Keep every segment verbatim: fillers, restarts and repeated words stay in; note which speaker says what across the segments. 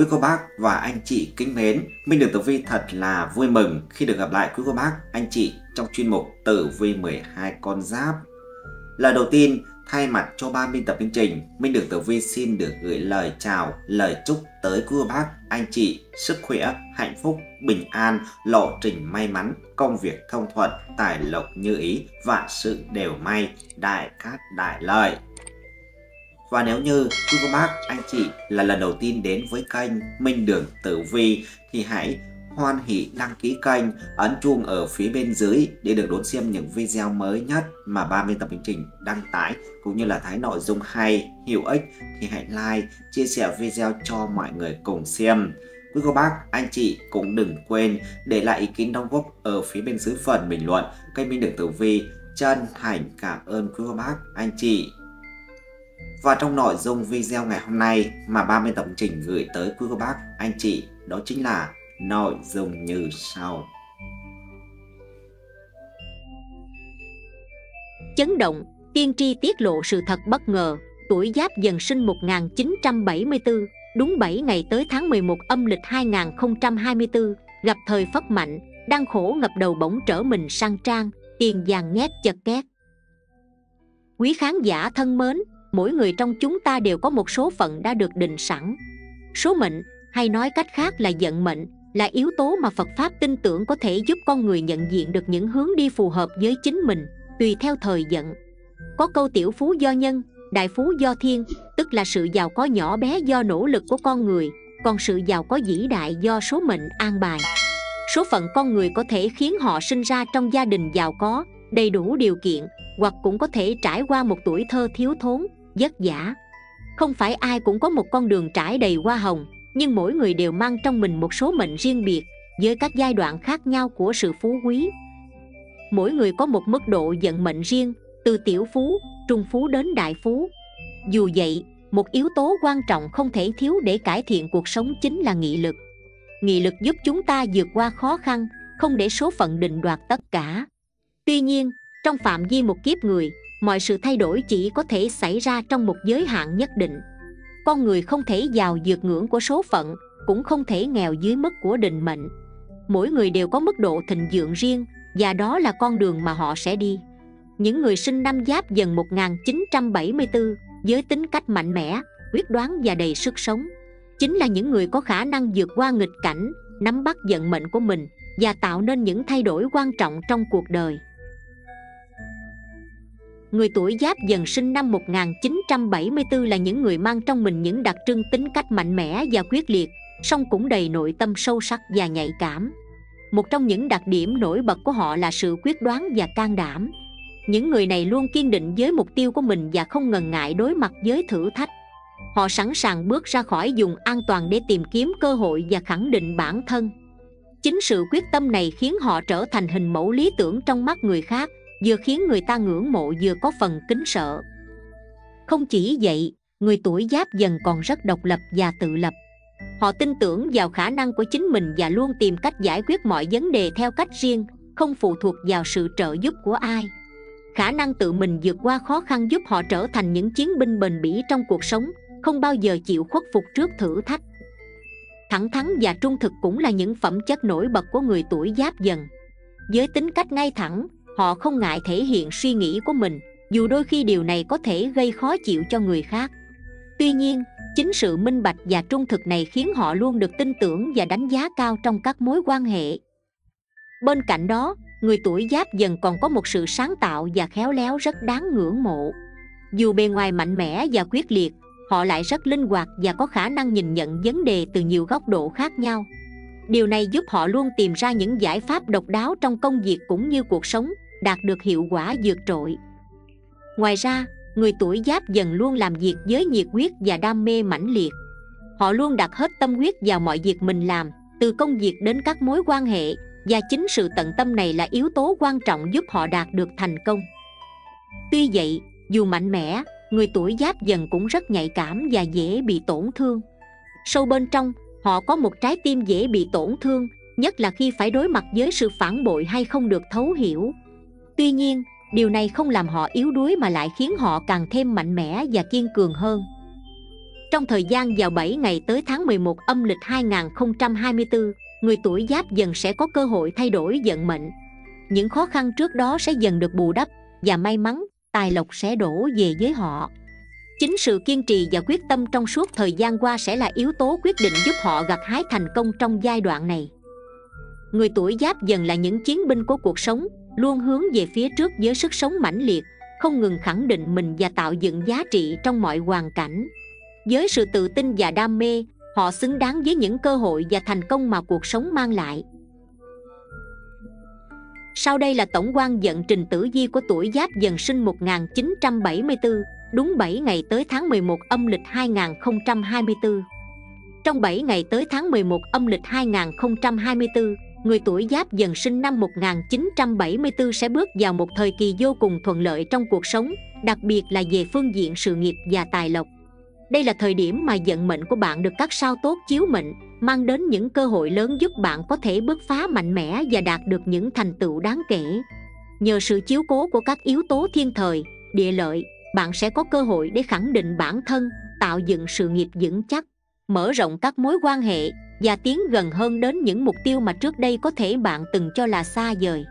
Speaker 1: Quý cô bác và anh chị kính mến, Minh Đường Tử Vi thật là vui mừng khi được gặp lại quý cô bác, anh chị trong chuyên mục Tử Vi mười hai con giáp. Lời đầu tiên, thay mặt cho ban biên tập chương trình, Minh Đường Tử Vi xin được gửi lời chào, lời chúc tới quý cô bác, anh chị sức khỏe, hạnh phúc, bình an, lộ trình may mắn, công việc thông thuận, tài lộc như ý, vạn sự đều may, đại cát đại lợi. Và nếu như quý cô bác, anh chị là lần đầu tiên đến với kênh Minh Đường Tử Vi thì hãy hoan hỷ đăng ký kênh, ấn chuông ở phía bên dưới để được đón xem những video mới nhất mà ban biên tập chương trình đăng tải, cũng như là thấy nội dung hay, hữu ích thì hãy like, chia sẻ video cho mọi người cùng xem. Quý cô bác, anh chị cũng đừng quên để lại ý kiến đóng góp ở phía bên dưới phần bình luận. Kênh Minh Đường Tử Vi chân thành cảm ơn quý cô bác, anh chị. Và trong nội dung video ngày hôm nay mà ban biên tập chương trình gửi tới quý cô bác, anh chị đó chính là nội dung như sau.
Speaker 2: Chấn động, tiên tri tiết lộ sự thật bất ngờ. Tuổi Giáp Dần sinh một nghìn chín trăm bảy mươi tư, đúng bảy ngày tới tháng mười một âm lịch hai nghìn không trăm hai mươi tư, gặp thời phất mạnh, đang khổ ngập đầu bỗng trở mình sang trang, tiền vàng nhét chật két. Quý khán giả thân mến, mỗi người trong chúng ta đều có một số phận đã được định sẵn. Số mệnh, hay nói cách khác là vận mệnh, là yếu tố mà Phật Pháp tin tưởng có thể giúp con người nhận diện được những hướng đi phù hợp với chính mình, tùy theo thời vận. Có câu tiểu phú do nhân, đại phú do thiên, tức là sự giàu có nhỏ bé do nỗ lực của con người, còn sự giàu có vĩ đại do số mệnh an bài. Số phận con người có thể khiến họ sinh ra trong gia đình giàu có, đầy đủ điều kiện, hoặc cũng có thể trải qua một tuổi thơ thiếu thốn, vất vả. Không phải ai cũng có một con đường trải đầy hoa hồng, nhưng mỗi người đều mang trong mình một số mệnh riêng biệt, với các giai đoạn khác nhau của sự phú quý. Mỗi người có một mức độ vận mệnh riêng, từ tiểu phú, trung phú đến đại phú. Dù vậy, một yếu tố quan trọng không thể thiếu để cải thiện cuộc sống chính là nghị lực. Nghị lực giúp chúng ta vượt qua khó khăn, không để số phận định đoạt tất cả. Tuy nhiên, trong phạm vi một kiếp người, mọi sự thay đổi chỉ có thể xảy ra trong một giới hạn nhất định. Con người không thể giàu vượt ngưỡng của số phận, cũng không thể nghèo dưới mức của định mệnh. Mỗi người đều có mức độ thịnh vượng riêng, và đó là con đường mà họ sẽ đi. Những người sinh năm Giáp Dần một nghìn chín trăm bảy mươi tư, với tính cách mạnh mẽ, quyết đoán và đầy sức sống, chính là những người có khả năng vượt qua nghịch cảnh, nắm bắt vận mệnh của mình và tạo nên những thay đổi quan trọng trong cuộc đời. Người tuổi Giáp Dần sinh năm một nghìn chín trăm bảy mươi tư là những người mang trong mình những đặc trưng tính cách mạnh mẽ và quyết liệt, song cũng đầy nội tâm sâu sắc và nhạy cảm. Một trong những đặc điểm nổi bật của họ là sự quyết đoán và can đảm. Những người này luôn kiên định với mục tiêu của mình và không ngần ngại đối mặt với thử thách. Họ sẵn sàng bước ra khỏi vùng an toàn để tìm kiếm cơ hội và khẳng định bản thân. Chính sự quyết tâm này khiến họ trở thành hình mẫu lý tưởng trong mắt người khác, vừa khiến người ta ngưỡng mộ vừa có phần kính sợ. Không chỉ vậy, người tuổi Giáp Dần còn rất độc lập và tự lập. Họ tin tưởng vào khả năng của chính mình và luôn tìm cách giải quyết mọi vấn đề theo cách riêng, không phụ thuộc vào sự trợ giúp của ai. Khả năng tự mình vượt qua khó khăn giúp họ trở thành những chiến binh bền bỉ trong cuộc sống, không bao giờ chịu khuất phục trước thử thách. Thẳng thắn và trung thực cũng là những phẩm chất nổi bật của người tuổi Giáp Dần. Với tính cách ngay thẳng, họ không ngại thể hiện suy nghĩ của mình, dù đôi khi điều này có thể gây khó chịu cho người khác. Tuy nhiên, chính sự minh bạch và trung thực này khiến họ luôn được tin tưởng và đánh giá cao trong các mối quan hệ. Bên cạnh đó, người tuổi Giáp Dần còn có một sự sáng tạo và khéo léo rất đáng ngưỡng mộ. Dù bề ngoài mạnh mẽ và quyết liệt, họ lại rất linh hoạt và có khả năng nhìn nhận vấn đề từ nhiều góc độ khác nhau. Điều này giúp họ luôn tìm ra những giải pháp độc đáo trong công việc cũng như cuộc sống, đạt được hiệu quả vượt trội. Ngoài ra, người tuổi Giáp Dần luôn làm việc với nhiệt huyết và đam mê mãnh liệt. Họ luôn đặt hết tâm huyết vào mọi việc mình làm, từ công việc đến các mối quan hệ, và chính sự tận tâm này là yếu tố quan trọng giúp họ đạt được thành công. Tuy vậy, dù mạnh mẽ, người tuổi Giáp Dần cũng rất nhạy cảm và dễ bị tổn thương. Sâu bên trong, họ có một trái tim dễ bị tổn thương, nhất là khi phải đối mặt với sự phản bội hay không được thấu hiểu. Tuy nhiên, điều này không làm họ yếu đuối mà lại khiến họ càng thêm mạnh mẽ và kiên cường hơn. Trong thời gian vào bảy ngày tới tháng mười một âm lịch hai nghìn không trăm hai mươi tư, người tuổi Giáp Dần sẽ có cơ hội thay đổi vận mệnh. Những khó khăn trước đó sẽ dần được bù đắp và may mắn, tài lộc sẽ đổ về với họ. Chính sự kiên trì và quyết tâm trong suốt thời gian qua sẽ là yếu tố quyết định giúp họ gặt hái thành công trong giai đoạn này. Người tuổi Giáp Dần là những chiến binh của cuộc sống, luôn hướng về phía trước với sức sống mãnh liệt, không ngừng khẳng định mình và tạo dựng giá trị trong mọi hoàn cảnh. Với sự tự tin và đam mê, họ xứng đáng với những cơ hội và thành công mà cuộc sống mang lại. Sau đây là tổng quan vận trình tử vi của tuổi Giáp Dần sinh một nghìn chín trăm bảy mươi tư, đúng bảy ngày tới tháng mười một âm lịch hai nghìn không trăm hai mươi tư. Trong bảy ngày tới tháng mười một âm lịch hai nghìn không trăm hai mươi tư, người tuổi Giáp Dần sinh năm một nghìn chín trăm bảy mươi tư sẽ bước vào một thời kỳ vô cùng thuận lợi trong cuộc sống, đặc biệt là về phương diện sự nghiệp và tài lộc. Đây là thời điểm mà vận mệnh của bạn được các sao tốt chiếu mệnh, mang đến những cơ hội lớn giúp bạn có thể bứt phá mạnh mẽ và đạt được những thành tựu đáng kể. Nhờ sự chiếu cố của các yếu tố thiên thời, địa lợi, bạn sẽ có cơ hội để khẳng định bản thân, tạo dựng sự nghiệp vững chắc, mở rộng các mối quan hệ và tiến gần hơn đến những mục tiêu mà trước đây có thể bạn từng cho là xa vời.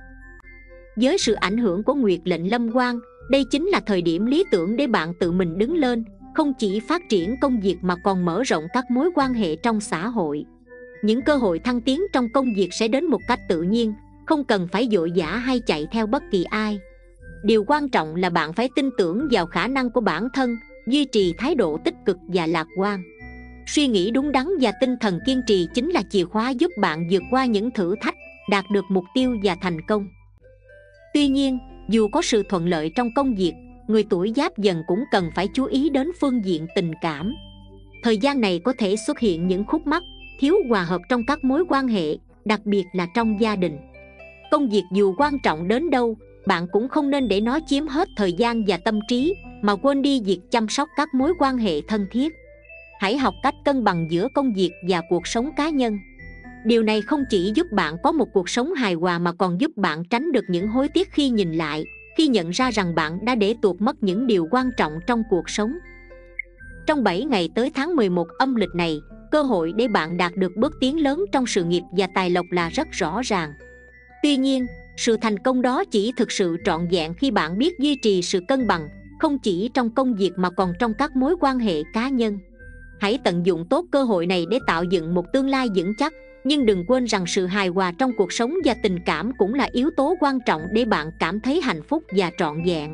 Speaker 2: Với sự ảnh hưởng của Nguyệt lệnh Lâm Quan, đây chính là thời điểm lý tưởng để bạn tự mình đứng lên, không chỉ phát triển công việc mà còn mở rộng các mối quan hệ trong xã hội. Những cơ hội thăng tiến trong công việc sẽ đến một cách tự nhiên, không cần phải vội vã hay chạy theo bất kỳ ai. Điều quan trọng là bạn phải tin tưởng vào khả năng của bản thân, duy trì thái độ tích cực và lạc quan. Suy nghĩ đúng đắn và tinh thần kiên trì chính là chìa khóa giúp bạn vượt qua những thử thách, đạt được mục tiêu và thành công. Tuy nhiên, dù có sự thuận lợi trong công việc, người tuổi Giáp Dần cũng cần phải chú ý đến phương diện tình cảm. Thời gian này có thể xuất hiện những khúc mắc, thiếu hòa hợp trong các mối quan hệ, đặc biệt là trong gia đình. Công việc dù quan trọng đến đâu, bạn cũng không nên để nó chiếm hết thời gian và tâm trí, mà quên đi việc chăm sóc các mối quan hệ thân thiết. Hãy học cách cân bằng giữa công việc và cuộc sống cá nhân. Điều này không chỉ giúp bạn có một cuộc sống hài hòa mà còn giúp bạn tránh được những hối tiếc khi nhìn lại, khi nhận ra rằng bạn đã để tuột mất những điều quan trọng trong cuộc sống. Trong bảy ngày tới tháng mười một âm lịch này, cơ hội để bạn đạt được bước tiến lớn trong sự nghiệp và tài lộc là rất rõ ràng. Tuy nhiên, sự thành công đó chỉ thực sự trọn vẹn khi bạn biết duy trì sự cân bằng, không chỉ trong công việc mà còn trong các mối quan hệ cá nhân. Hãy tận dụng tốt cơ hội này để tạo dựng một tương lai vững chắc, nhưng đừng quên rằng sự hài hòa trong cuộc sống và tình cảm cũng là yếu tố quan trọng để bạn cảm thấy hạnh phúc và trọn vẹn.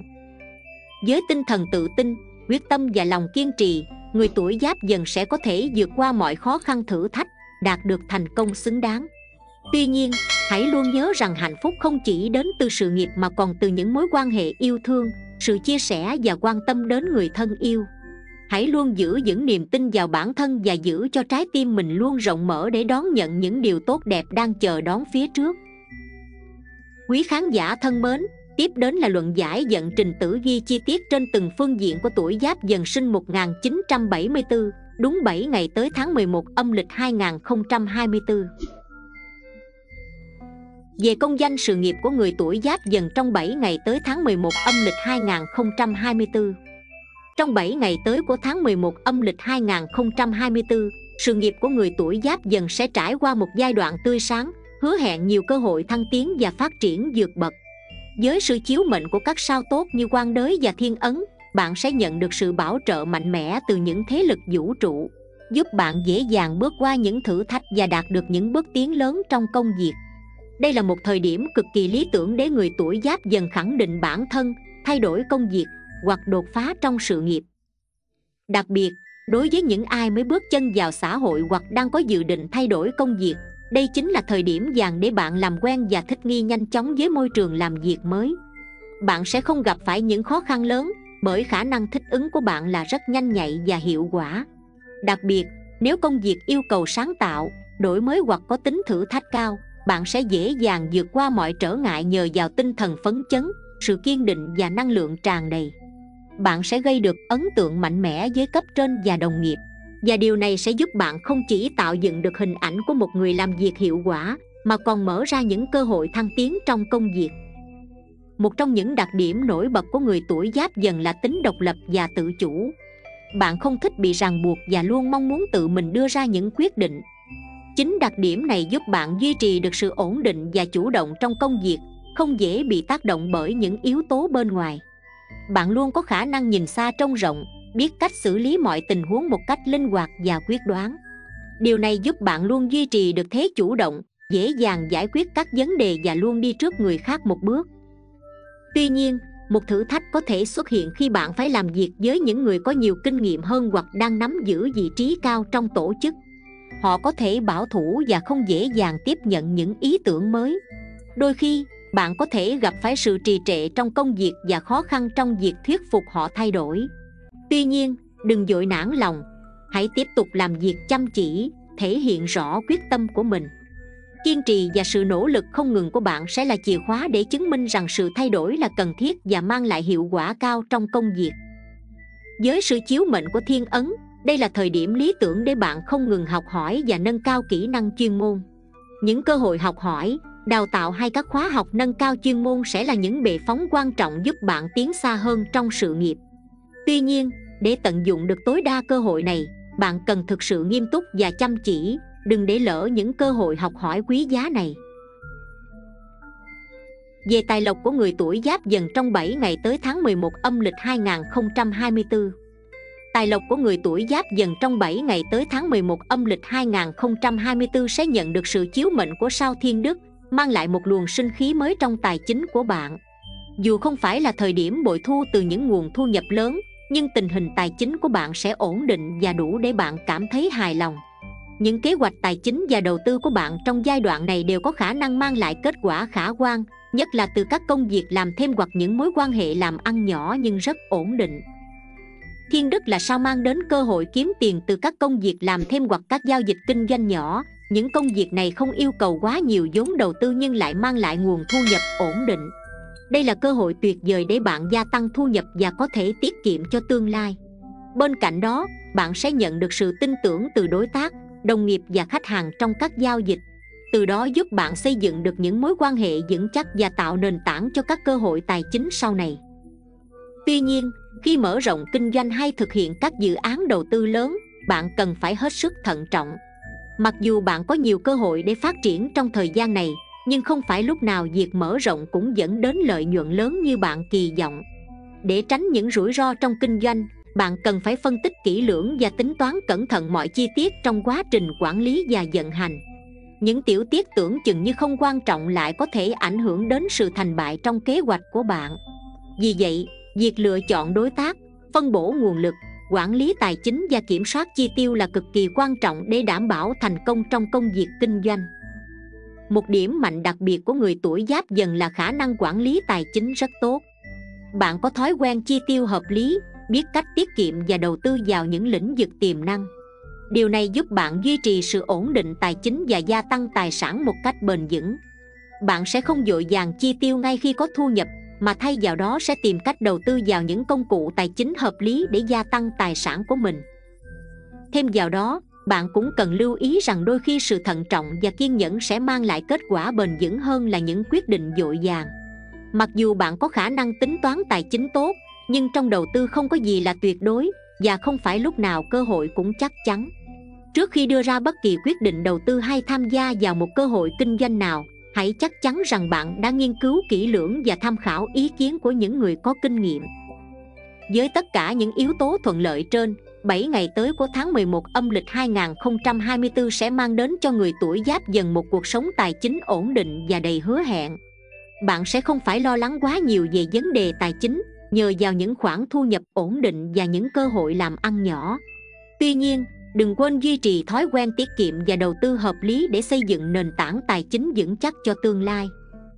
Speaker 2: Với tinh thần tự tin, quyết tâm và lòng kiên trì, người tuổi Giáp Dần sẽ có thể vượt qua mọi khó khăn thử thách, đạt được thành công xứng đáng. Tuy nhiên, hãy luôn nhớ rằng hạnh phúc không chỉ đến từ sự nghiệp mà còn từ những mối quan hệ yêu thương, sự chia sẻ và quan tâm đến người thân yêu. Hãy luôn giữ vững niềm tin vào bản thân và giữ cho trái tim mình luôn rộng mở để đón nhận những điều tốt đẹp đang chờ đón phía trước. Quý khán giả thân mến, tiếp đến là luận giải vận trình tử vi chi tiết trên từng phương diện của tuổi Giáp Dần sinh một nghìn chín trăm bảy mươi tư, đúng bảy ngày tới tháng mười một âm lịch hai nghìn không trăm hai mươi tư. Về công danh sự nghiệp của người tuổi Giáp Dần trong bảy ngày tới tháng mười một âm lịch hai nghìn không trăm hai mươi tư. Trong bảy ngày tới của tháng mười một âm lịch hai nghìn không trăm hai mươi tư, sự nghiệp của người tuổi Giáp Dần sẽ trải qua một giai đoạn tươi sáng, hứa hẹn nhiều cơ hội thăng tiến và phát triển vượt bậc. Với sự chiếu mệnh của các sao tốt như Quan Đới và Thiên Ấn, bạn sẽ nhận được sự bảo trợ mạnh mẽ từ những thế lực vũ trụ, giúp bạn dễ dàng bước qua những thử thách và đạt được những bước tiến lớn trong công việc. Đây là một thời điểm cực kỳ lý tưởng để người tuổi Giáp Dần khẳng định bản thân, thay đổi công việc hoặc đột phá trong sự nghiệp. Đặc biệt, đối với những ai mới bước chân vào xã hội hoặc đang có dự định thay đổi công việc, đây chính là thời điểm vàng để bạn làm quen và thích nghi nhanh chóng với môi trường làm việc mới. Bạn sẽ không gặp phải những khó khăn lớn, bởi khả năng thích ứng của bạn là rất nhanh nhạy và hiệu quả. Đặc biệt, nếu công việc yêu cầu sáng tạo, đổi mới hoặc có tính thử thách cao, bạn sẽ dễ dàng vượt qua mọi trở ngại nhờ vào tinh thần phấn chấn, sự kiên định và năng lượng tràn đầy. Bạn sẽ gây được ấn tượng mạnh mẽ với cấp trên và đồng nghiệp, và điều này sẽ giúp bạn không chỉ tạo dựng được hình ảnh của một người làm việc hiệu quả, mà còn mở ra những cơ hội thăng tiến trong công việc. Một trong những đặc điểm nổi bật của người tuổi Giáp Dần là tính độc lập và tự chủ. Bạn không thích bị ràng buộc và luôn mong muốn tự mình đưa ra những quyết định. Chính đặc điểm này giúp bạn duy trì được sự ổn định và chủ động trong công việc, không dễ bị tác động bởi những yếu tố bên ngoài. Bạn luôn có khả năng nhìn xa trông rộng, biết cách xử lý mọi tình huống một cách linh hoạt và quyết đoán. Điều này giúp bạn luôn duy trì được thế chủ động, dễ dàng giải quyết các vấn đề và luôn đi trước người khác một bước. Tuy nhiên, một thử thách có thể xuất hiện khi bạn phải làm việc với những người có nhiều kinh nghiệm hơn hoặc đang nắm giữ vị trí cao trong tổ chức. Họ có thể bảo thủ và không dễ dàng tiếp nhận những ý tưởng mới. Đôi khi, bạn có thể gặp phải sự trì trệ trong công việc và khó khăn trong việc thuyết phục họ thay đổi. Tuy nhiên, đừng vội nản lòng. Hãy tiếp tục làm việc chăm chỉ, thể hiện rõ quyết tâm của mình. Kiên trì và sự nỗ lực không ngừng của bạn sẽ là chìa khóa để chứng minh rằng sự thay đổi là cần thiết và mang lại hiệu quả cao trong công việc. Với sự chiếu mệnh của thiên ấn, đây là thời điểm lý tưởng để bạn không ngừng học hỏi và nâng cao kỹ năng chuyên môn. Những cơ hội học hỏi, đào tạo hay các khóa học nâng cao chuyên môn sẽ là những bệ phóng quan trọng giúp bạn tiến xa hơn trong sự nghiệp. Tuy nhiên, để tận dụng được tối đa cơ hội này, bạn cần thực sự nghiêm túc và chăm chỉ, đừng để lỡ những cơ hội học hỏi quý giá này. Về tài lộc của người tuổi Giáp Dần trong bảy ngày tới tháng mười một âm lịch hai nghìn không trăm hai mươi tư. Tài lộc của người tuổi Giáp Dần trong bảy ngày tới tháng mười một âm lịch hai nghìn không trăm hai mươi tư sẽ nhận được sự chiếu mệnh của sao Thiên Đức, mang lại một luồng sinh khí mới trong tài chính của bạn. Dù không phải là thời điểm bội thu từ những nguồn thu nhập lớn, nhưng tình hình tài chính của bạn sẽ ổn định và đủ để bạn cảm thấy hài lòng. Những kế hoạch tài chính và đầu tư của bạn trong giai đoạn này đều có khả năng mang lại kết quả khả quan, nhất là từ các công việc làm thêm hoặc những mối quan hệ làm ăn nhỏ nhưng rất ổn định. Thiên Đức là sao mang đến cơ hội kiếm tiền từ các công việc làm thêm hoặc các giao dịch kinh doanh nhỏ. Những công việc này không yêu cầu quá nhiều vốn đầu tư nhưng lại mang lại nguồn thu nhập ổn định. Đây là cơ hội tuyệt vời để bạn gia tăng thu nhập và có thể tiết kiệm cho tương lai. Bên cạnh đó, bạn sẽ nhận được sự tin tưởng từ đối tác, đồng nghiệp và khách hàng trong các giao dịch. Từ đó giúp bạn xây dựng được những mối quan hệ vững chắc và tạo nền tảng cho các cơ hội tài chính sau này. Tuy nhiên, khi mở rộng kinh doanh hay thực hiện các dự án đầu tư lớn, bạn cần phải hết sức thận trọng. Mặc dù bạn có nhiều cơ hội để phát triển trong thời gian này, nhưng không phải lúc nào việc mở rộng cũng dẫn đến lợi nhuận lớn như bạn kỳ vọng. Để tránh những rủi ro trong kinh doanh, bạn cần phải phân tích kỹ lưỡng và tính toán cẩn thận mọi chi tiết trong quá trình quản lý và vận hành. Những tiểu tiết tưởng chừng như không quan trọng lại có thể ảnh hưởng đến sự thành bại trong kế hoạch của bạn. Vì vậy, việc lựa chọn đối tác, phân bổ nguồn lực, quản lý tài chính và kiểm soát chi tiêu là cực kỳ quan trọng để đảm bảo thành công trong công việc kinh doanh. Một điểm mạnh đặc biệt của người tuổi Giáp Dần là khả năng quản lý tài chính rất tốt. Bạn có thói quen chi tiêu hợp lý, biết cách tiết kiệm và đầu tư vào những lĩnh vực tiềm năng. Điều này giúp bạn duy trì sự ổn định tài chính và gia tăng tài sản một cách bền vững. Bạn sẽ không vội vàng chi tiêu ngay khi có thu nhập, mà thay vào đó sẽ tìm cách đầu tư vào những công cụ tài chính hợp lý để gia tăng tài sản của mình. Thêm vào đó, bạn cũng cần lưu ý rằng đôi khi sự thận trọng và kiên nhẫn sẽ mang lại kết quả bền vững hơn là những quyết định vội vàng. Mặc dù bạn có khả năng tính toán tài chính tốt, nhưng trong đầu tư không có gì là tuyệt đối và không phải lúc nào cơ hội cũng chắc chắn. Trước khi đưa ra bất kỳ quyết định đầu tư hay tham gia vào một cơ hội kinh doanh nào, hãy chắc chắn rằng bạn đã nghiên cứu kỹ lưỡng và tham khảo ý kiến của những người có kinh nghiệm. Với tất cả những yếu tố thuận lợi trên, bảy ngày tới của tháng mười một âm lịch hai nghìn không trăm hai mươi tư sẽ mang đến cho người tuổi Giáp Dần một cuộc sống tài chính ổn định và đầy hứa hẹn. Bạn sẽ không phải lo lắng quá nhiều về vấn đề tài chính, nhờ vào những khoản thu nhập ổn định và những cơ hội làm ăn nhỏ. Tuy nhiên, đừng quên duy trì thói quen tiết kiệm và đầu tư hợp lý để xây dựng nền tảng tài chính vững chắc cho tương lai.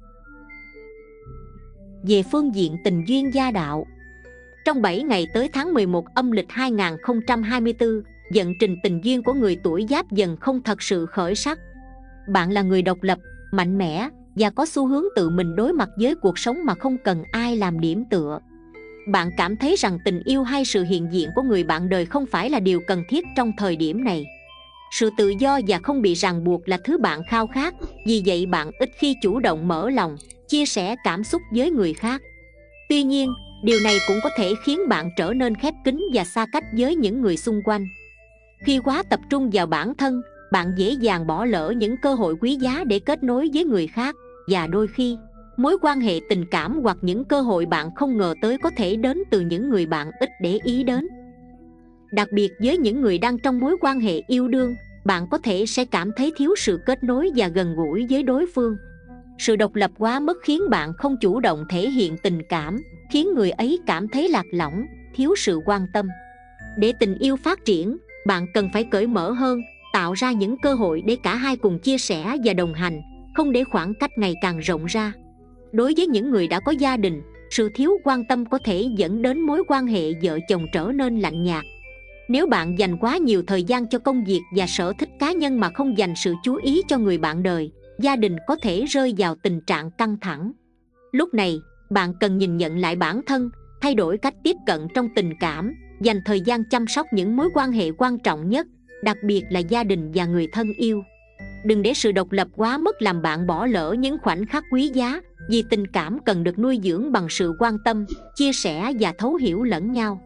Speaker 2: Về phương diện tình duyên gia đạo, trong bảy ngày tới tháng mười một âm lịch hai nghìn không trăm hai mươi tư, vận trình tình duyên của người tuổi Giáp Dần không thật sự khởi sắc. Bạn là người độc lập, mạnh mẽ và có xu hướng tự mình đối mặt với cuộc sống mà không cần ai làm điểm tựa. Bạn cảm thấy rằng tình yêu hay sự hiện diện của người bạn đời không phải là điều cần thiết trong thời điểm này. Sự tự do và không bị ràng buộc là thứ bạn khao khát, vì vậy bạn ít khi chủ động mở lòng, chia sẻ cảm xúc với người khác. Tuy nhiên, Điều này cũng có thể khiến bạn trở nên khép kín và xa cách với những người xung quanh. Khi quá tập trung vào bản thân, bạn dễ dàng bỏ lỡ những cơ hội quý giá để kết nối với người khác, và đôi khi mối quan hệ tình cảm hoặc những cơ hội bạn không ngờ tới có thể đến từ những người bạn ít để ý đến. Đặc biệt với những người đang trong mối quan hệ yêu đương, bạn có thể sẽ cảm thấy thiếu sự kết nối và gần gũi với đối phương. Sự độc lập quá mức khiến bạn không chủ động thể hiện tình cảm, khiến người ấy cảm thấy lạc lõng, thiếu sự quan tâm. Để tình yêu phát triển, bạn cần phải cởi mở hơn, tạo ra những cơ hội để cả hai cùng chia sẻ và đồng hành, không để khoảng cách ngày càng rộng ra. Đối với những người đã có gia đình, sự thiếu quan tâm có thể dẫn đến mối quan hệ vợ chồng trở nên lạnh nhạt. Nếu bạn dành quá nhiều thời gian cho công việc và sở thích cá nhân mà không dành sự chú ý cho người bạn đời, gia đình có thể rơi vào tình trạng căng thẳng. Lúc này, bạn cần nhìn nhận lại bản thân, thay đổi cách tiếp cận trong tình cảm, dành thời gian chăm sóc những mối quan hệ quan trọng nhất, đặc biệt là gia đình và người thân yêu. Đừng để sự độc lập quá mức làm bạn bỏ lỡ những khoảnh khắc quý giá, vì tình cảm cần được nuôi dưỡng bằng sự quan tâm, chia sẻ và thấu hiểu lẫn nhau.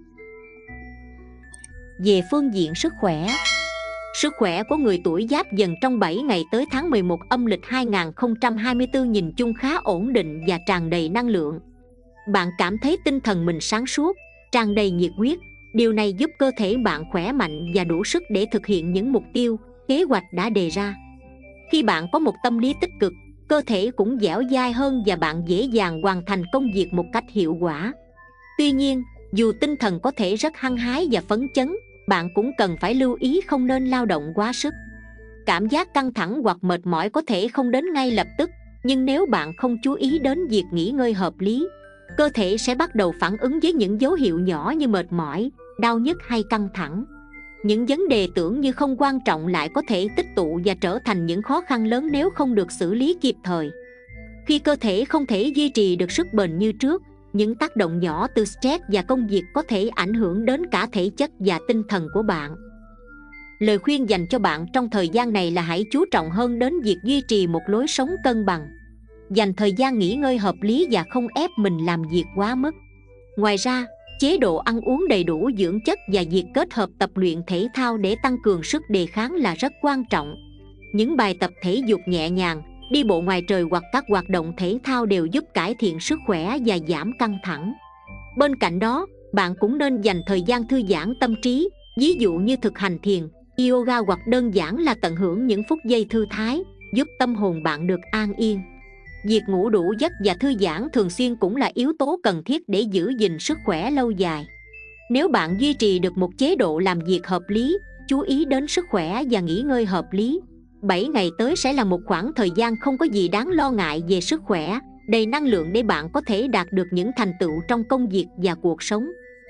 Speaker 2: Về phương diện sức khỏe, sức khỏe của người tuổi Giáp Dần trong bảy ngày tới tháng mười một âm lịch hai nghìn không trăm hai mươi tư nhìn chung khá ổn định và tràn đầy năng lượng. Bạn cảm thấy tinh thần mình sáng suốt, tràn đầy nhiệt huyết. Điều này giúp cơ thể bạn khỏe mạnh và đủ sức để thực hiện những mục tiêu, kế hoạch đã đề ra. Khi bạn có một tâm lý tích cực, cơ thể cũng dẻo dai hơn và bạn dễ dàng hoàn thành công việc một cách hiệu quả. Tuy nhiên, dù tinh thần có thể rất hăng hái và phấn chấn, bạn cũng cần phải lưu ý không nên lao động quá sức. Cảm giác căng thẳng hoặc mệt mỏi có thể không đến ngay lập tức, nhưng nếu bạn không chú ý đến việc nghỉ ngơi hợp lý, cơ thể sẽ bắt đầu phản ứng với những dấu hiệu nhỏ như mệt mỏi, đau nhức hay căng thẳng. Những vấn đề tưởng như không quan trọng lại có thể tích tụ và trở thành những khó khăn lớn nếu không được xử lý kịp thời. Khi cơ thể không thể duy trì được sức bền như trước, những tác động nhỏ từ stress và công việc có thể ảnh hưởng đến cả thể chất và tinh thần của bạn. Lời khuyên dành cho bạn trong thời gian này là hãy chú trọng hơn đến việc duy trì một lối sống cân bằng. Dành thời gian nghỉ ngơi hợp lý và không ép mình làm việc quá mức. Ngoài ra, chế độ ăn uống đầy đủ dưỡng chất và việc kết hợp tập luyện thể thao để tăng cường sức đề kháng là rất quan trọng. Những bài tập thể dục nhẹ nhàng, đi bộ ngoài trời hoặc các hoạt động thể thao đều giúp cải thiện sức khỏe và giảm căng thẳng. Bên cạnh đó, bạn cũng nên dành thời gian thư giãn tâm trí, ví dụ như thực hành thiền, yoga hoặc đơn giản là tận hưởng những phút giây thư thái, giúp tâm hồn bạn được an yên. Việc ngủ đủ giấc và thư giãn thường xuyên cũng là yếu tố cần thiết để giữ gìn sức khỏe lâu dài. Nếu bạn duy trì được một chế độ làm việc hợp lý, chú ý đến sức khỏe và nghỉ ngơi hợp lý, bảy ngày tới sẽ là một khoảng thời gian không có gì đáng lo ngại về sức khỏe, đầy năng lượng để bạn có thể đạt được những thành tựu trong công việc và cuộc sống.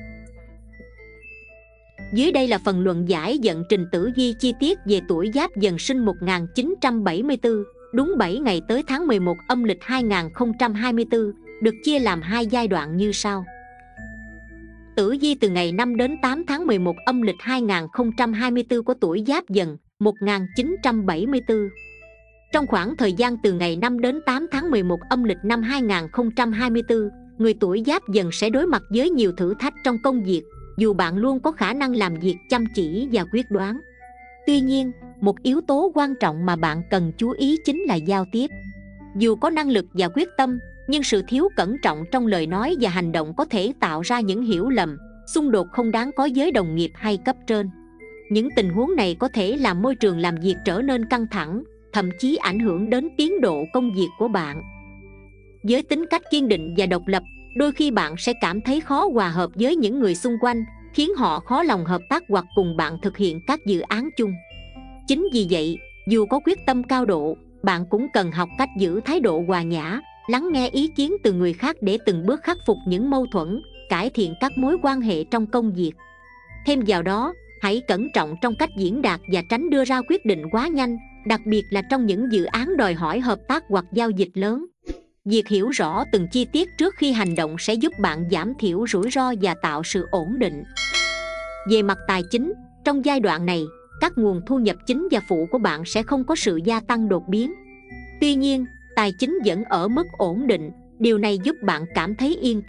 Speaker 2: Dưới đây là phần luận giải vận trình tử vi chi tiết về tuổi Giáp Dần sinh một nghìn chín trăm bảy mươi tư, đúng bảy ngày tới tháng mười một âm lịch hai nghìn không trăm hai mươi tư, được chia làm hai giai đoạn như sau. Tử vi từ ngày năm đến tám tháng mười một âm lịch hai nghìn không trăm hai mươi tư của tuổi Giáp Dần một nghìn chín trăm bảy mươi tư. Trong khoảng thời gian từ ngày năm đến tám tháng mười một âm lịch năm hai nghìn không trăm hai mươi tư, người tuổi Giáp Dần sẽ đối mặt với nhiều thử thách trong công việc, dù bạn luôn có khả năng làm việc chăm chỉ và quyết đoán. Tuy nhiên, một yếu tố quan trọng mà bạn cần chú ý chính là giao tiếp. Dù có năng lực và quyết tâm, nhưng sự thiếu cẩn trọng trong lời nói và hành động có thể tạo ra những hiểu lầm, xung đột không đáng có với đồng nghiệp hay cấp trên. Những tình huống này có thể làm môi trường làm việc trở nên căng thẳng, thậm chí ảnh hưởng đến tiến độ công việc của bạn. Với tính cách kiên định và độc lập, đôi khi bạn sẽ cảm thấy khó hòa hợp với những người xung quanh, khiến họ khó lòng hợp tác hoặc cùng bạn thực hiện các dự án chung. Chính vì vậy, dù có quyết tâm cao độ, bạn cũng cần học cách giữ thái độ hòa nhã, lắng nghe ý kiến từ người khác để từng bước khắc phục những mâu thuẫn, cải thiện các mối quan hệ trong công việc. Thêm vào đó, hãy cẩn trọng trong cách diễn đạt và tránh đưa ra quyết định quá nhanh, đặc biệt là trong những dự án đòi hỏi hợp tác hoặc giao dịch lớn. Việc hiểu rõ từng chi tiết trước khi hành động sẽ giúp bạn giảm thiểu rủi ro và tạo sự ổn định. Về mặt tài chính, trong giai đoạn này, các nguồn thu nhập chính và phụ của bạn sẽ không có sự gia tăng đột biến. Tuy nhiên, tài chính vẫn ở mức ổn định, điều này giúp bạn cảm thấy yên tâm,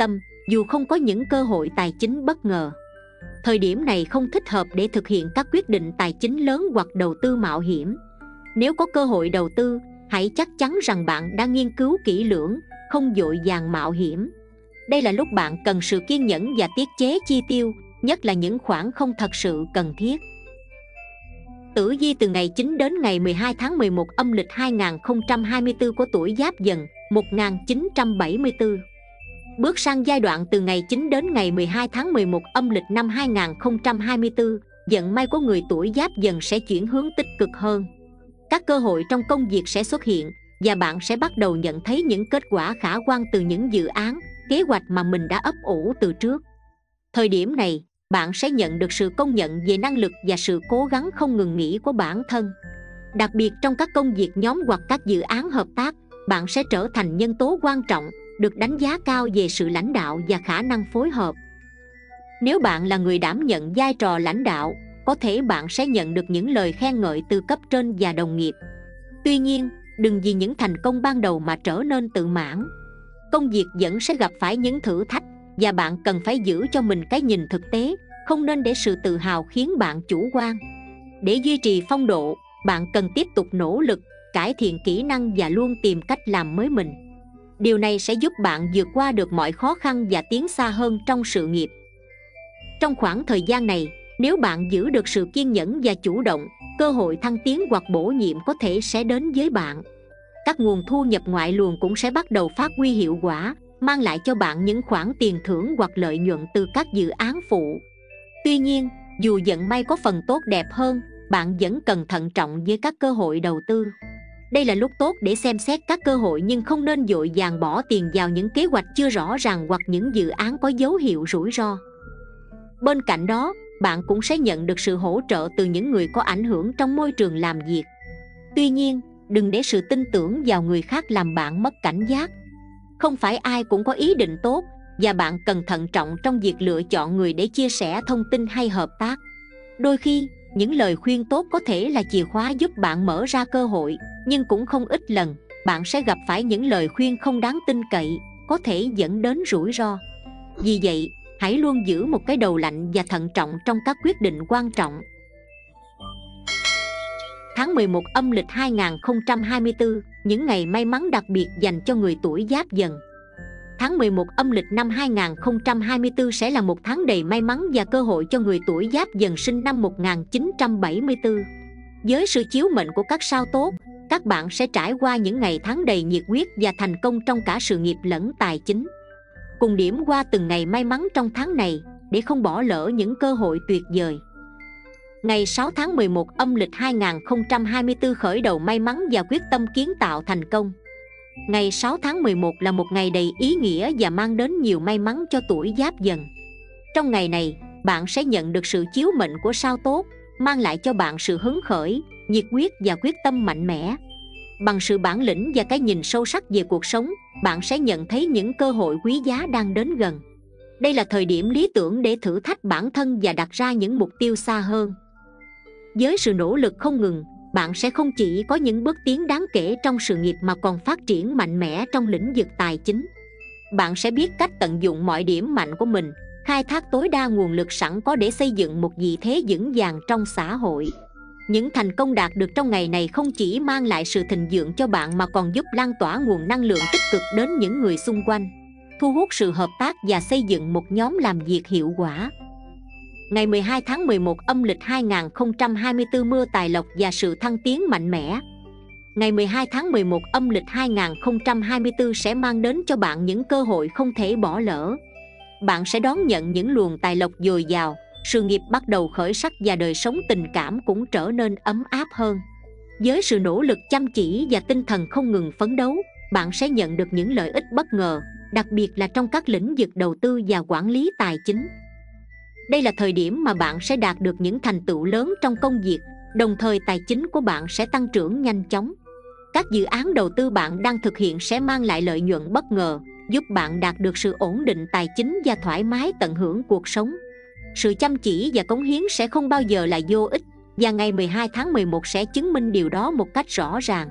Speaker 2: dù không có những cơ hội tài chính bất ngờ. Thời điểm này không thích hợp để thực hiện các quyết định tài chính lớn hoặc đầu tư mạo hiểm. Nếu có cơ hội đầu tư, hãy chắc chắn rằng bạn đã nghiên cứu kỹ lưỡng, không vội vàng mạo hiểm. Đây là lúc bạn cần sự kiên nhẫn và tiết chế chi tiêu, nhất là những khoản không thật sự cần thiết. Tử vi từ ngày chín đến ngày mười hai tháng mười một âm lịch hai nghìn không trăm hai mươi tư của tuổi Giáp Dần một nghìn chín trăm bảy mươi tư. Bước sang giai đoạn từ ngày chín đến ngày mười hai tháng mười một âm lịch năm hai nghìn không trăm hai mươi tư, vận may của người tuổi Giáp Dần sẽ chuyển hướng tích cực hơn. Các cơ hội trong công việc sẽ xuất hiện và bạn sẽ bắt đầu nhận thấy những kết quả khả quan từ những dự án, kế hoạch mà mình đã ấp ủ từ trước. Thời điểm này, bạn sẽ nhận được sự công nhận về năng lực và sự cố gắng không ngừng nghỉ của bản thân. Đặc biệt trong các công việc nhóm hoặc các dự án hợp tác, bạn sẽ trở thành nhân tố quan trọng, được đánh giá cao về sự lãnh đạo và khả năng phối hợp. Nếu bạn là người đảm nhận vai trò lãnh đạo, có thể bạn sẽ nhận được những lời khen ngợi từ cấp trên và đồng nghiệp. Tuy nhiên, đừng vì những thành công ban đầu mà trở nên tự mãn. Công việc vẫn sẽ gặp phải những thử thách và bạn cần phải giữ cho mình cái nhìn thực tế, không nên để sự tự hào khiến bạn chủ quan. Để duy trì phong độ, bạn cần tiếp tục nỗ lực, cải thiện kỹ năng và luôn tìm cách làm mới mình. Điều này sẽ giúp bạn vượt qua được mọi khó khăn và tiến xa hơn trong sự nghiệp. Trong khoảng thời gian này, nếu bạn giữ được sự kiên nhẫn và chủ động, cơ hội thăng tiến hoặc bổ nhiệm có thể sẽ đến với bạn. Các nguồn thu nhập ngoại luồng cũng sẽ bắt đầu phát huy hiệu quả, mang lại cho bạn những khoản tiền thưởng hoặc lợi nhuận từ các dự án phụ. Tuy nhiên, dù vận may có phần tốt đẹp hơn, bạn vẫn cần thận trọng với các cơ hội đầu tư. Đây là lúc tốt để xem xét các cơ hội nhưng không nên vội vàng bỏ tiền vào những kế hoạch chưa rõ ràng hoặc những dự án có dấu hiệu rủi ro. Bên cạnh đó, bạn cũng sẽ nhận được sự hỗ trợ từ những người có ảnh hưởng trong môi trường làm việc. Tuy nhiên, đừng để sự tin tưởng vào người khác làm bạn mất cảnh giác. Không phải ai cũng có ý định tốt, và bạn cần thận trọng trong việc lựa chọn người để chia sẻ thông tin hay hợp tác. Đôi khi, những lời khuyên tốt có thể là chìa khóa giúp bạn mở ra cơ hội, nhưng cũng không ít lần, bạn sẽ gặp phải những lời khuyên không đáng tin cậy, có thể dẫn đến rủi ro. Vì vậy, hãy luôn giữ một cái đầu lạnh và thận trọng trong các quyết định quan trọng. Tháng mười một âm lịch hai nghìn không trăm hai mươi tư, những ngày may mắn đặc biệt dành cho người tuổi Giáp Dần. Tháng mười một âm lịch năm hai nghìn không trăm hai mươi tư sẽ là một tháng đầy may mắn và cơ hội cho người tuổi Giáp Dần sinh năm một nghìn chín trăm bảy mươi tư. Với sự chiếu mệnh của các sao tốt, các bạn sẽ trải qua những ngày tháng đầy nhiệt huyết và thành công trong cả sự nghiệp lẫn tài chính. Cùng điểm qua từng ngày may mắn trong tháng này để không bỏ lỡ những cơ hội tuyệt vời. Ngày sáu tháng mười một âm lịch hai nghìn không trăm hai mươi tư khởi đầu may mắn và quyết tâm kiến tạo thành công. Ngày sáu tháng mười một là một ngày đầy ý nghĩa và mang đến nhiều may mắn cho tuổi Giáp Dần. Trong ngày này, bạn sẽ nhận được sự chiếu mệnh của sao tốt, mang lại cho bạn sự hứng khởi, nhiệt huyết và quyết tâm mạnh mẽ. Bằng sự bản lĩnh và cái nhìn sâu sắc về cuộc sống, bạn sẽ nhận thấy những cơ hội quý giá đang đến gần. Đây là thời điểm lý tưởng để thử thách bản thân và đặt ra những mục tiêu xa hơn. Với sự nỗ lực không ngừng, bạn sẽ không chỉ có những bước tiến đáng kể trong sự nghiệp mà còn phát triển mạnh mẽ trong lĩnh vực tài chính. Bạn sẽ biết cách tận dụng mọi điểm mạnh của mình, khai thác tối đa nguồn lực sẵn có để xây dựng một vị thế vững vàng trong xã hội. Những thành công đạt được trong ngày này không chỉ mang lại sự thịnh vượng cho bạn mà còn giúp lan tỏa nguồn năng lượng tích cực đến những người xung quanh, thu hút sự hợp tác và xây dựng một nhóm làm việc hiệu quả. Ngày mười hai tháng mười một âm lịch hai nghìn không trăm hai mươi tư mưa tài lộc và sự thăng tiến mạnh mẽ. Ngày mười hai tháng mười một âm lịch hai nghìn không trăm hai mươi tư sẽ mang đến cho bạn những cơ hội không thể bỏ lỡ. Bạn sẽ đón nhận những luồng tài lộc dồi dào, sự nghiệp bắt đầu khởi sắc và đời sống tình cảm cũng trở nên ấm áp hơn. Với sự nỗ lực chăm chỉ và tinh thần không ngừng phấn đấu, bạn sẽ nhận được những lợi ích bất ngờ, đặc biệt là trong các lĩnh vực đầu tư và quản lý tài chính. Đây là thời điểm mà bạn sẽ đạt được những thành tựu lớn trong công việc, đồng thời tài chính của bạn sẽ tăng trưởng nhanh chóng. Các dự án đầu tư bạn đang thực hiện sẽ mang lại lợi nhuận bất ngờ, giúp bạn đạt được sự ổn định tài chính và thoải mái tận hưởng cuộc sống. Sự chăm chỉ và cống hiến sẽ không bao giờ là vô ích, và ngày mười hai tháng mười một sẽ chứng minh điều đó một cách rõ ràng.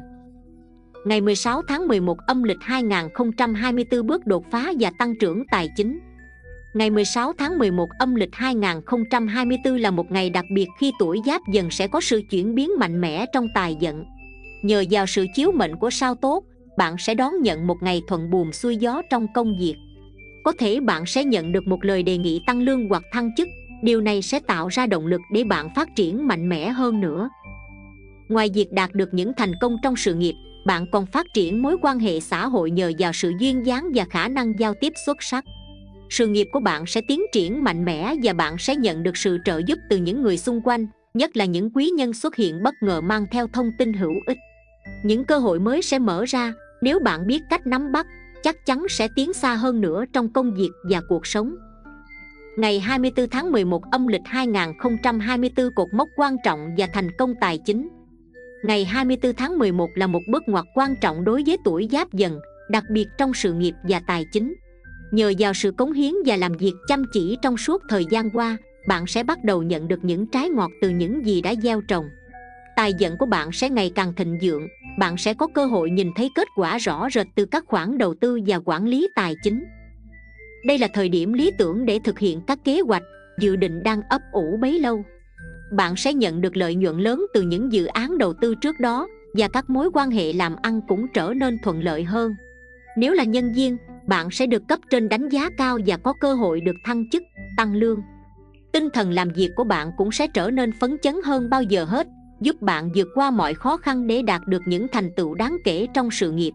Speaker 2: Ngày mười sáu tháng mười một âm lịch hai nghìn không trăm hai mươi tư bước đột phá và tăng trưởng tài chính. Ngày mười sáu tháng mười một âm lịch hai nghìn không trăm hai mươi tư là một ngày đặc biệt khi tuổi Giáp Dần sẽ có sự chuyển biến mạnh mẽ trong tài vận. Nhờ vào sự chiếu mệnh của sao tốt, bạn sẽ đón nhận một ngày thuận buồm xuôi gió trong công việc. Có thể bạn sẽ nhận được một lời đề nghị tăng lương hoặc thăng chức. Điều này sẽ tạo ra động lực để bạn phát triển mạnh mẽ hơn nữa. Ngoài việc đạt được những thành công trong sự nghiệp, bạn còn phát triển mối quan hệ xã hội nhờ vào sự duyên dáng và khả năng giao tiếp xuất sắc. Sự nghiệp của bạn sẽ tiến triển mạnh mẽ và bạn sẽ nhận được sự trợ giúp từ những người xung quanh, nhất là những quý nhân xuất hiện bất ngờ mang theo thông tin hữu ích. Những cơ hội mới sẽ mở ra, nếu bạn biết cách nắm bắt, chắc chắn sẽ tiến xa hơn nữa trong công việc và cuộc sống. Ngày hai mươi tư tháng mười một âm lịch hai nghìn không trăm hai mươi tư cột mốc quan trọng và thành công tài chính. Ngày hai mươi tư tháng mười một là một bước ngoặt quan trọng đối với tuổi Giáp Dần, đặc biệt trong sự nghiệp và tài chính. Nhờ vào sự cống hiến và làm việc chăm chỉ trong suốt thời gian qua, bạn sẽ bắt đầu nhận được những trái ngọt từ những gì đã gieo trồng. Tài vận của bạn sẽ ngày càng thịnh vượng, bạn sẽ có cơ hội nhìn thấy kết quả rõ rệt từ các khoản đầu tư và quản lý tài chính. Đây là thời điểm lý tưởng để thực hiện các kế hoạch, dự định đang ấp ủ bấy lâu. Bạn sẽ nhận được lợi nhuận lớn từ những dự án đầu tư trước đó và các mối quan hệ làm ăn cũng trở nên thuận lợi hơn. Nếu là nhân viên, bạn sẽ được cấp trên đánh giá cao và có cơ hội được thăng chức, tăng lương. Tinh thần làm việc của bạn cũng sẽ trở nên phấn chấn hơn bao giờ hết, giúp bạn vượt qua mọi khó khăn để đạt được những thành tựu đáng kể trong sự nghiệp.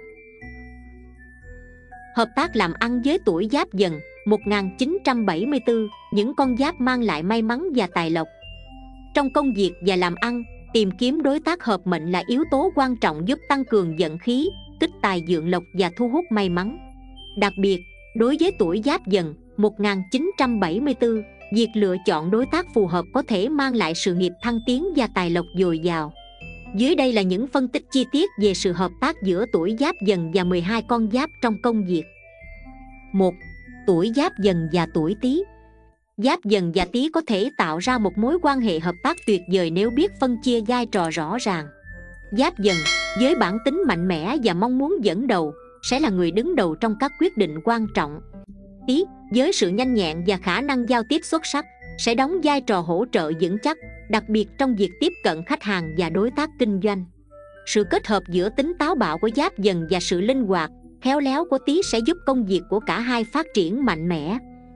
Speaker 2: Hợp tác làm ăn với tuổi Giáp Dần một nghìn chín trăm bảy mươi tư, những con giáp mang lại may mắn và tài lộc. Trong công việc và làm ăn, tìm kiếm đối tác hợp mệnh là yếu tố quan trọng giúp tăng cường vận khí, tích tài vượng lộc và thu hút may mắn. Đặc biệt, đối với tuổi Giáp Dần một nghìn chín trăm bảy mươi tư, việc lựa chọn đối tác phù hợp có thể mang lại sự nghiệp thăng tiến và tài lộc dồi dào. Dưới đây là những phân tích chi tiết về sự hợp tác giữa tuổi Giáp Dần và mười hai con giáp trong công việc. một. Tuổi Giáp Dần và tuổi Tý. Giáp Dần và Tý có thể tạo ra một mối quan hệ hợp tác tuyệt vời nếu biết phân chia vai trò rõ ràng. Giáp Dần, với bản tính mạnh mẽ và mong muốn dẫn đầu, sẽ là người đứng đầu trong các quyết định quan trọng. Tý, với sự nhanh nhẹn và khả năng giao tiếp xuất sắc, sẽ đóng vai trò hỗ trợ vững chắc, đặc biệt trong việc tiếp cận khách hàng và đối tác kinh doanh. Sự kết hợp giữa tính táo bạo của Giáp Dần và sự linh hoạt, khéo léo của Tý sẽ giúp công việc của cả hai phát triển mạnh mẽ.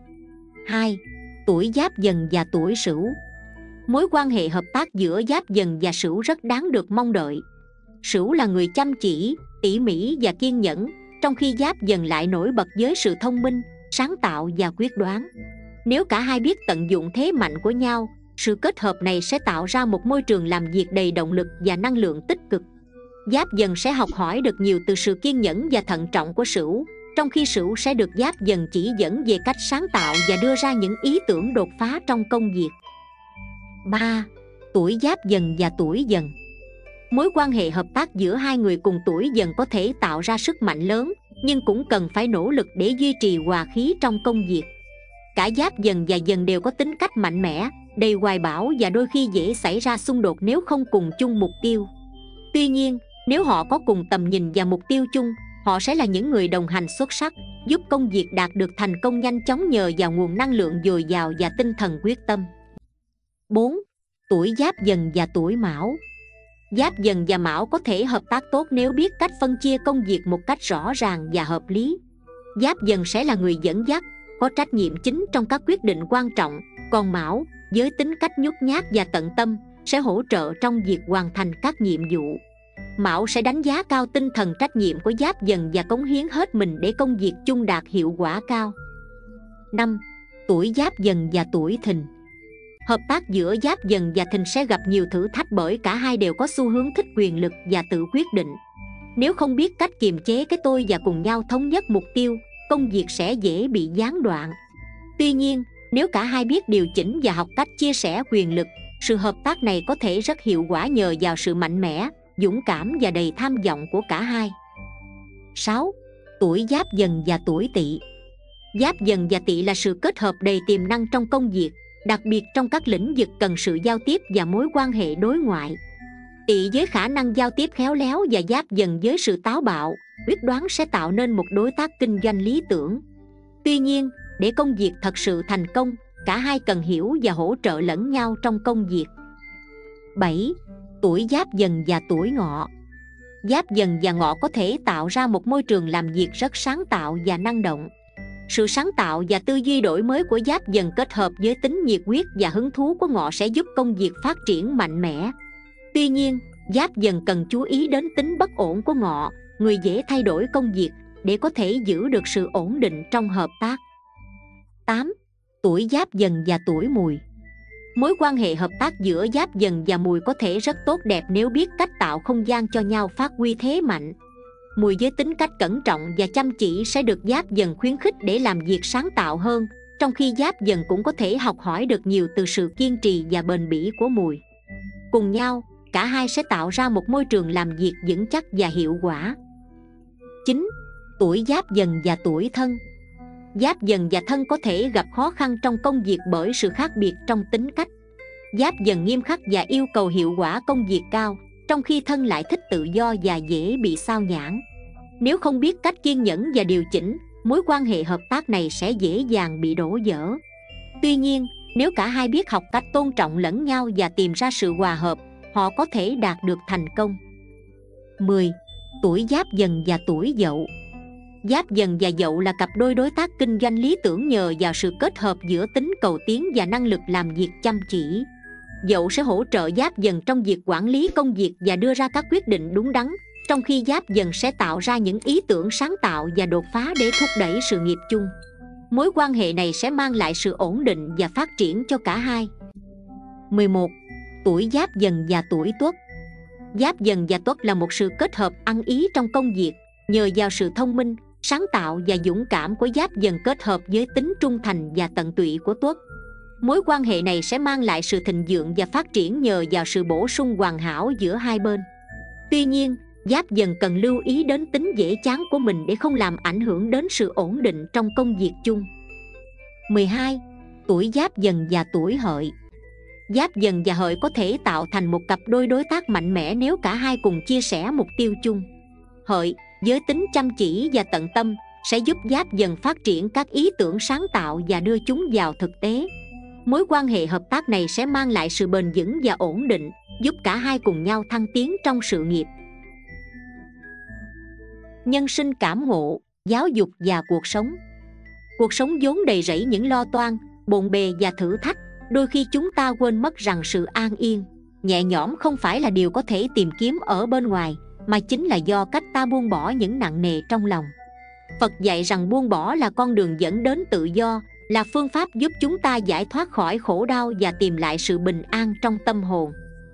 Speaker 2: hai. Tuổi Giáp Dần và tuổi Sửu. Mối quan hệ hợp tác giữa Giáp Dần và Sửu rất đáng được mong đợi. Sửu là người chăm chỉ, tỉ mỉ và kiên nhẫn, trong khi Giáp Dần lại nổi bật với sự thông minh, sáng tạo và quyết đoán. Nếu cả hai biết tận dụng thế mạnh của nhau, sự kết hợp này sẽ tạo ra một môi trường làm việc đầy động lực và năng lượng tích cực. Giáp Dần sẽ học hỏi được nhiều từ sự kiên nhẫn và thận trọng của Sửu, trong khi Sửu sẽ được Giáp Dần chỉ dẫn về cách sáng tạo và đưa ra những ý tưởng đột phá trong công việc. ba. Tuổi Giáp Dần và tuổi Dần. Mối quan hệ hợp tác giữa hai người cùng tuổi Dần có thể tạo ra sức mạnh lớn, nhưng cũng cần phải nỗ lực để duy trì hòa khí trong công việc. Cả Giáp Dần và Dần đều có tính cách mạnh mẽ, đầy hoài bão và đôi khi dễ xảy ra xung đột nếu không cùng chung mục tiêu. Tuy nhiên, nếu họ có cùng tầm nhìn và mục tiêu chung, họ sẽ là những người đồng hành xuất sắc, giúp công việc đạt được thành công nhanh chóng nhờ vào nguồn năng lượng dồi dào và tinh thần quyết tâm. bốn. Tuổi Giáp Dần và tuổi Mão. Giáp Dần và Mão có thể hợp tác tốt nếu biết cách phân chia công việc một cách rõ ràng và hợp lý. Giáp Dần sẽ là người dẫn dắt, có trách nhiệm chính trong các quyết định quan trọng, còn Mão, với tính cách nhút nhát và tận tâm, sẽ hỗ trợ trong việc hoàn thành các nhiệm vụ. Mão sẽ đánh giá cao tinh thần trách nhiệm của Giáp Dần và cống hiến hết mình để công việc chung đạt hiệu quả cao. năm. Tuổi Giáp Dần và tuổi Thìn. Hợp tác giữa Giáp Dần và Thìn sẽ gặp nhiều thử thách bởi cả hai đều có xu hướng thích quyền lực và tự quyết định. Nếu không biết cách kiềm chế cái tôi và cùng nhau thống nhất mục tiêu, công việc sẽ dễ bị gián đoạn. Tuy nhiên, nếu cả hai biết điều chỉnh và học cách chia sẻ quyền lực, sự hợp tác này có thể rất hiệu quả nhờ vào sự mạnh mẽ, dũng cảm và đầy tham vọng của cả hai. sáu. Tuổi Giáp Dần và tuổi Tỵ. Giáp Dần và Tỵ là sự kết hợp đầy tiềm năng trong công việc, đặc biệt trong các lĩnh vực cần sự giao tiếp và mối quan hệ đối ngoại. Tỵ với khả năng giao tiếp khéo léo và Giáp Dần với sự táo bạo, quyết đoán sẽ tạo nên một đối tác kinh doanh lý tưởng. Tuy nhiên, Để công việc thật sự thành công, cả hai cần hiểu và hỗ trợ lẫn nhau trong công việc. bảy. Tuổi Giáp Dần và tuổi Ngọ. Giáp Dần và Ngọ có thể tạo ra một môi trường làm việc rất sáng tạo và năng động. Sự sáng tạo và tư duy đổi mới của Giáp Dần kết hợp với tính nhiệt huyết và hứng thú của Ngọ sẽ giúp công việc phát triển mạnh mẽ. Tuy nhiên, Giáp Dần cần chú ý đến tính bất ổn của Ngọ, người dễ thay đổi công việc, để có thể giữ được sự ổn định trong hợp tác. tám. Tuổi Giáp Dần và tuổi Mùi. Mối quan hệ hợp tác giữa Giáp Dần và Mùi có thể rất tốt đẹp nếu biết cách tạo không gian cho nhau phát huy thế mạnh. Mùi với tính cách cẩn trọng và chăm chỉ sẽ được Giáp Dần khuyến khích để làm việc sáng tạo hơn, trong khi Giáp Dần cũng có thể học hỏi được nhiều từ sự kiên trì và bền bỉ của Mùi. Cùng nhau, cả hai sẽ tạo ra một môi trường làm việc vững chắc và hiệu quả. chín. Tuổi Giáp Dần và tuổi Thân. Giáp Dần và Thân có thể gặp khó khăn trong công việc bởi sự khác biệt trong tính cách. Giáp Dần nghiêm khắc và yêu cầu hiệu quả công việc cao, trong khi Thân lại thích tự do và dễ bị sao nhãng. Nếu không biết cách kiên nhẫn và điều chỉnh, mối quan hệ hợp tác này sẽ dễ dàng bị đổ vỡ. Tuy nhiên, nếu cả hai biết học cách tôn trọng lẫn nhau và tìm ra sự hòa hợp, họ có thể đạt được thành công. mười. Tuổi Giáp Dần và tuổi Dậu. Giáp Dần và Dậu là cặp đôi đối tác kinh doanh lý tưởng nhờ vào sự kết hợp giữa tính cầu tiến và năng lực làm việc chăm chỉ. Dậu sẽ hỗ trợ Giáp Dần trong việc quản lý công việc và đưa ra các quyết định đúng đắn, trong khi Giáp Dần sẽ tạo ra những ý tưởng sáng tạo và đột phá để thúc đẩy sự nghiệp chung. Mối quan hệ này sẽ mang lại sự ổn định và phát triển cho cả hai. mười một. Tuổi Giáp Dần và tuổi Tuất. Giáp Dần và Tuất là một sự kết hợp ăn ý trong công việc, nhờ vào sự thông minh, sáng tạo và dũng cảm của Giáp Dần kết hợp với tính trung thành và tận tụy của Tuất. Mối quan hệ này sẽ mang lại sự thịnh vượng và phát triển nhờ vào sự bổ sung hoàn hảo giữa hai bên. Tuy nhiên, Giáp Dần cần lưu ý đến tính dễ chán của mình để không làm ảnh hưởng đến sự ổn định trong công việc chung. mười hai. Tuổi Giáp Dần và tuổi Hợi. Giáp Dần và Hợi có thể tạo thành một cặp đôi đối tác mạnh mẽ nếu cả hai cùng chia sẻ mục tiêu chung. Hợi, với tính chăm chỉ và tận tâm, sẽ giúp Giáp Dần phát triển các ý tưởng sáng tạo và đưa chúng vào thực tế. Mối quan hệ hợp tác này sẽ mang lại sự bền vững và ổn định, giúp cả hai cùng nhau thăng tiến trong sự nghiệp. Nhân sinh cảm ngộ, giáo dục và cuộc sống. Cuộc sống vốn đầy rẫy những lo toan, bộn bề và thử thách. Đôi khi chúng ta quên mất rằng sự an yên, nhẹ nhõm không phải là điều có thể tìm kiếm ở bên ngoài, mà chính là do cách ta buông bỏ những nặng nề trong lòng. Phật dạy rằng buông bỏ là con đường dẫn đến tự do, là phương pháp giúp chúng ta giải thoát khỏi khổ đau và tìm lại sự bình an trong tâm hồn.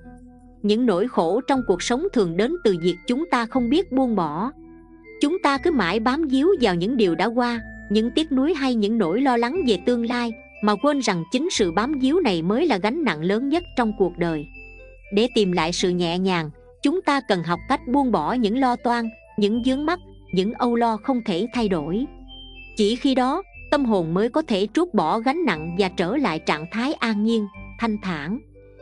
Speaker 2: Những nỗi khổ trong cuộc sống thường đến từ việc chúng ta không biết buông bỏ. Chúng ta cứ mãi bám víu vào những điều đã qua, những tiếc nuối hay những nỗi lo lắng về tương lai, mà quên rằng chính sự bám víu này mới là gánh nặng lớn nhất trong cuộc đời. Để tìm lại sự nhẹ nhàng, chúng ta cần học cách buông bỏ những lo toan, những vướng mắc, những âu lo không thể thay đổi. Chỉ khi đó, tâm hồn mới có thể trút bỏ gánh nặng và trở lại trạng thái an nhiên, thanh thản.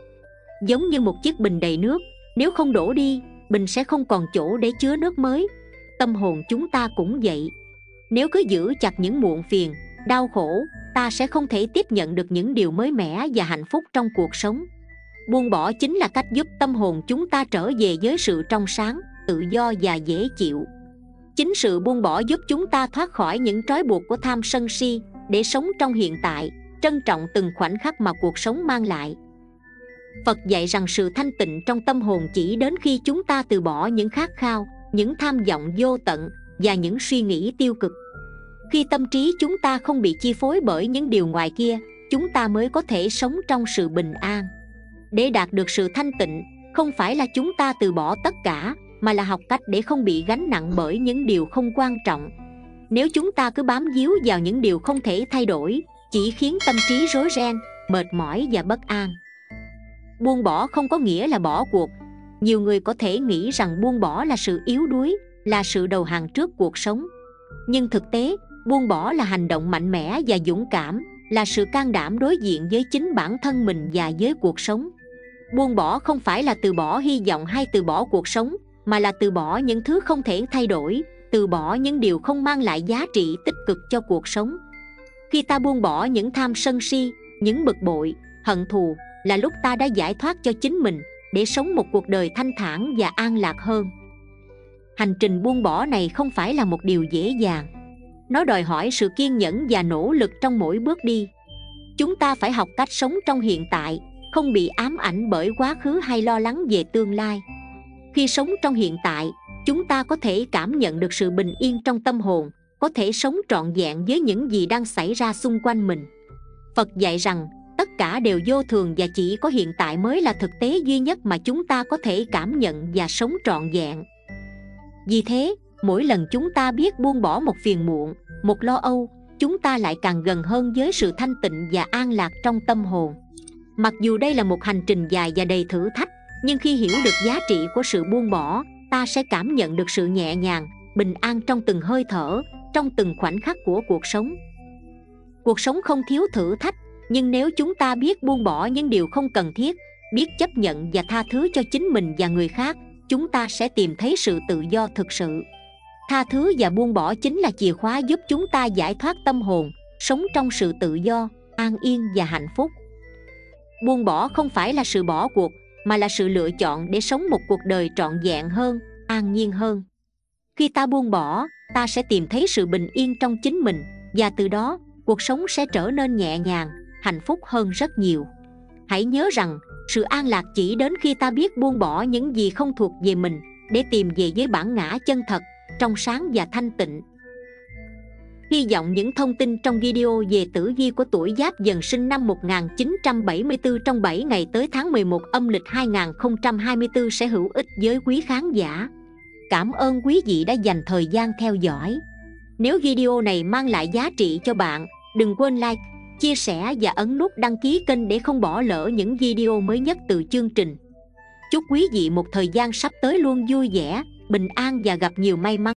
Speaker 2: Giống như một chiếc bình đầy nước, nếu không đổ đi, bình sẽ không còn chỗ để chứa nước mới. Tâm hồn chúng ta cũng vậy. Nếu cứ giữ chặt những muộn phiền, đau khổ, ta sẽ không thể tiếp nhận được những điều mới mẻ và hạnh phúc trong cuộc sống. Buông bỏ chính là cách giúp tâm hồn chúng ta trở về với sự trong sáng, tự do và dễ chịu. Chính sự buông bỏ giúp chúng ta thoát khỏi những trói buộc của tham sân si, để sống trong hiện tại, trân trọng từng khoảnh khắc mà cuộc sống mang lại. Phật dạy rằng sự thanh tịnh trong tâm hồn chỉ đến khi chúng ta từ bỏ những khát khao, những tham vọng vô tận và những suy nghĩ tiêu cực. Khi tâm trí chúng ta không bị chi phối bởi những điều ngoài kia, chúng ta mới có thể sống trong sự bình an. Để đạt được sự thanh tịnh, không phải là chúng ta từ bỏ tất cả, mà là học cách để không bị gánh nặng bởi những điều không quan trọng. Nếu chúng ta cứ bám víu vào những điều không thể thay đổi, chỉ khiến tâm trí rối ren, mệt mỏi và bất an. Buông bỏ không có nghĩa là bỏ cuộc. Nhiều người có thể nghĩ rằng buông bỏ là sự yếu đuối, là sự đầu hàng trước cuộc sống. Nhưng thực tế, buông bỏ là hành động mạnh mẽ và dũng cảm, là sự can đảm đối diện với chính bản thân mình và với cuộc sống. Buông bỏ không phải là từ bỏ hy vọng hay từ bỏ cuộc sống, mà là từ bỏ những thứ không thể thay đổi, từ bỏ những điều không mang lại giá trị tích cực cho cuộc sống. Khi ta buông bỏ những tham sân si, những bực bội, hận thù, là lúc ta đã giải thoát cho chính mình để sống một cuộc đời thanh thản và an lạc hơn. Hành trình buông bỏ này không phải là một điều dễ dàng. Nó đòi hỏi sự kiên nhẫn và nỗ lực trong mỗi bước đi. Chúng ta phải học cách sống trong hiện tại, không bị ám ảnh bởi quá khứ hay lo lắng về tương lai. Khi sống trong hiện tại, chúng ta có thể cảm nhận được sự bình yên trong tâm hồn, có thể sống trọn vẹn với những gì đang xảy ra xung quanh mình. Phật dạy rằng tất cả đều vô thường và chỉ có hiện tại mới là thực tế duy nhất mà chúng ta có thể cảm nhận và sống trọn vẹn. Vì thế, mỗi lần chúng ta biết buông bỏ một phiền muộn, một lo âu, chúng ta lại càng gần hơn với sự thanh tịnh và an lạc trong tâm hồn. Mặc dù đây là một hành trình dài và đầy thử thách, nhưng khi hiểu được giá trị của sự buông bỏ, ta sẽ cảm nhận được sự nhẹ nhàng, bình an trong từng hơi thở, trong từng khoảnh khắc của cuộc sống. Cuộc sống không thiếu thử thách, nhưng nếu chúng ta biết buông bỏ những điều không cần thiết, biết chấp nhận và tha thứ cho chính mình và người khác, chúng ta sẽ tìm thấy sự tự do thực sự. Tha thứ và buông bỏ chính là chìa khóa giúp chúng ta giải thoát tâm hồn, sống trong sự tự do, an yên và hạnh phúc. Buông bỏ không phải là sự bỏ cuộc, mà là sự lựa chọn để sống một cuộc đời trọn vẹn hơn, an nhiên hơn. Khi ta buông bỏ, ta sẽ tìm thấy sự bình yên trong chính mình, và từ đó, cuộc sống sẽ trở nên nhẹ nhàng, hạnh phúc hơn rất nhiều. Hãy nhớ rằng, sự an lạc chỉ đến khi ta biết buông bỏ những gì không thuộc về mình, để tìm về với bản ngã chân thật, trong sáng và thanh tịnh. Hy vọng những thông tin trong video về tử vi của tuổi Giáp Dần sinh năm một nghìn chín trăm bảy mươi tư trong bảy ngày tới tháng mười một âm lịch hai nghìn không trăm hai mươi tư sẽ hữu ích với quý khán giả. Cảm ơn quý vị đã dành thời gian theo dõi. Nếu video này mang lại giá trị cho bạn, đừng quên like, chia sẻ và ấn nút đăng ký kênh để không bỏ lỡ những video mới nhất từ chương trình. Chúc quý vị một thời gian sắp tới luôn vui vẻ, bình an và gặp nhiều may mắn.